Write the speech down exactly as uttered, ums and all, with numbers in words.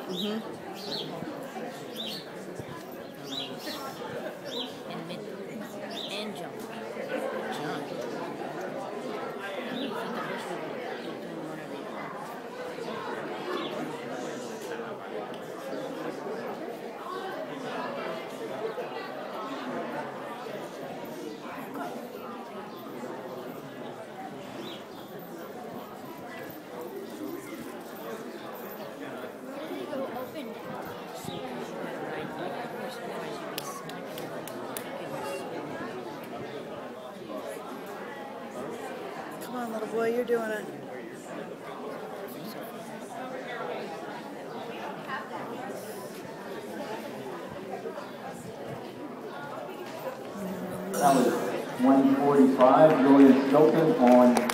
Mm-hmm. And mid and jump. Jump. Come on, little boy, you're doing it. That was one forty-five, Julian Stilton on